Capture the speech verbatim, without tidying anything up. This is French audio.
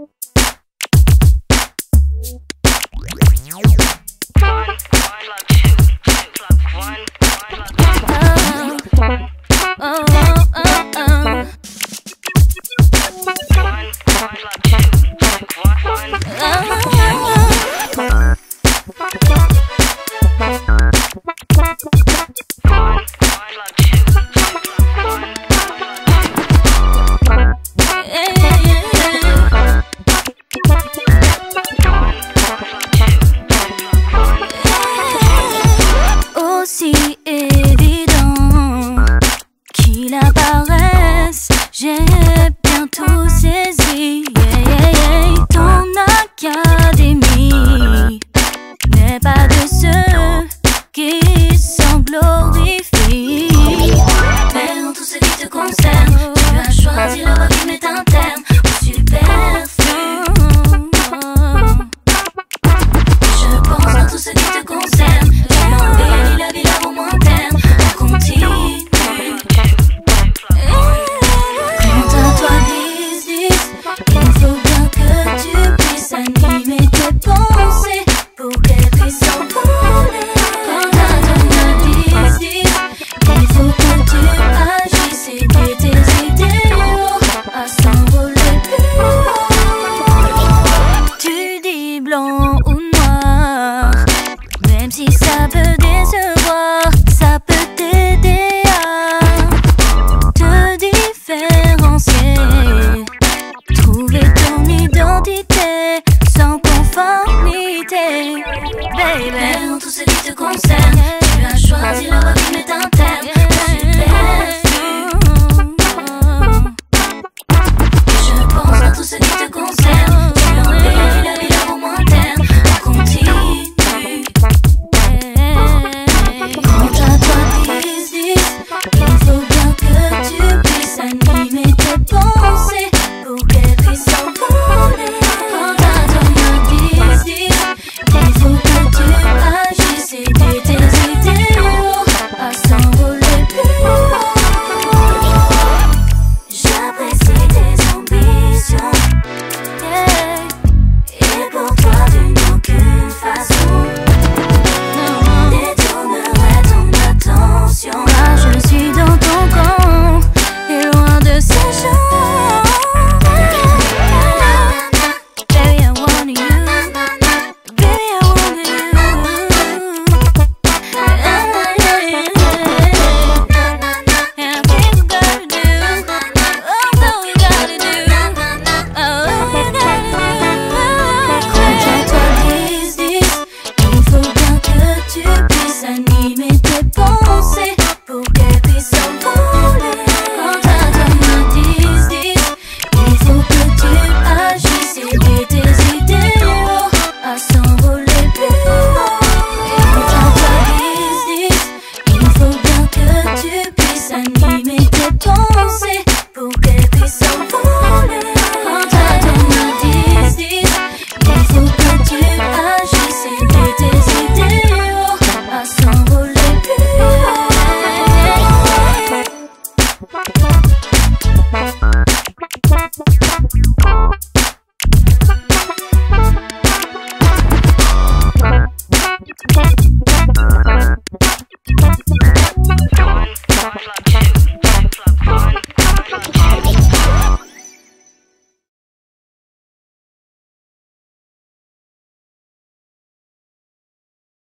Aussi évident qu'il apparaisse, j'ai bientôt saisi. Yeah, yeah, yeah. Ton académie n'est pas de ceux qui s'en glorifient. Mais en tout ce qui te concerne, tu as choisi la voie qui met un terme au superflu. Je pense en tout ce qui te concerne, tu embellis la vie là au moins terme. On continue. Quant à toi, dix dix, il faut bien que tu puisses animer tes pensées pour qu'elles puissent s'envoler. Quant à toi, dix dix, il faut que tu agisses et que tes idéaux à s'envoler plus haut. Tu dis blanc ou noir, même si ça peut décevoir, ça peut t'aider à te différencier, trouver ton identité sans conformité. Baby, en tout ce qui te concerne,